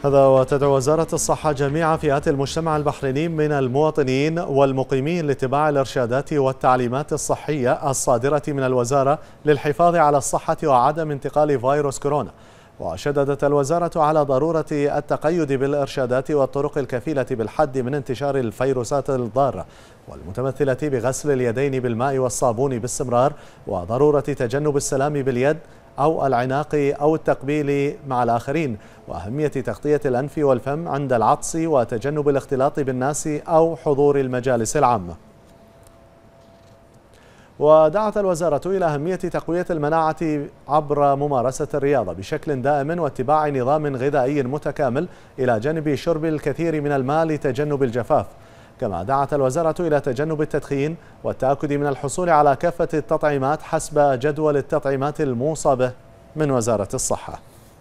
هذا وتدعو وزارة الصحة جميع فئات المجتمع البحريني من المواطنين والمقيمين لاتباع الإرشادات والتعليمات الصحية الصادرة من الوزارة للحفاظ على الصحة وعدم انتقال فيروس كورونا. وشددت الوزارة على ضرورة التقيد بالإرشادات والطرق الكفيلة بالحد من انتشار الفيروسات الضارة، والمتمثلة بغسل اليدين بالماء والصابون باستمرار، وضرورة تجنب السلام باليد أو العناق أو التقبيل مع الآخرين، وأهمية تغطية الأنف والفم عند العطس، وتجنب الاختلاط بالناس أو حضور المجالس العامة. ودعت الوزارة إلى أهمية تقوية المناعة عبر ممارسة الرياضة بشكل دائم واتباع نظام غذائي متكامل، إلى جانب شرب الكثير من الماء لتجنب الجفاف. كما دعت الوزارة إلى تجنب التدخين والتأكد من الحصول على كافة التطعيمات حسب جدول التطعيمات الموصى به من وزارة الصحة.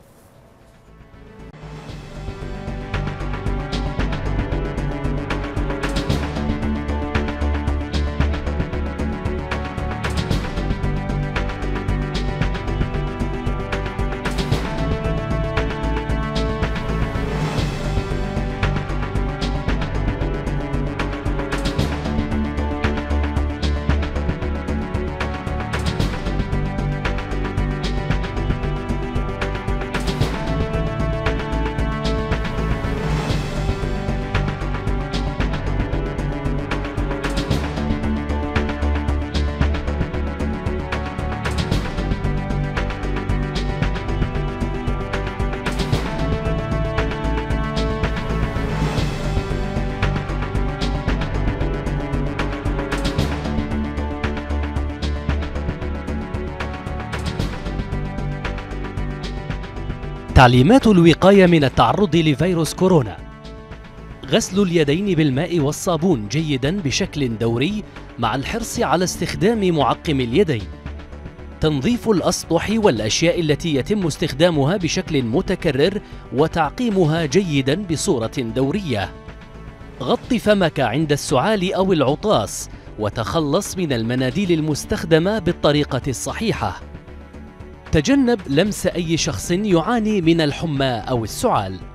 تعليمات الوقاية من التعرض لفيروس كورونا: غسل اليدين بالماء والصابون جيدا بشكل دوري مع الحرص على استخدام معقم اليدين. تنظيف الأسطح والأشياء التي يتم استخدامها بشكل متكرر وتعقيمها جيدا بصورة دورية. غط فمك عند السعال أو العطاس وتخلص من المناديل المستخدمة بالطريقة الصحيحة. تجنب لمس أي شخص يعاني من الحمى أو السعال.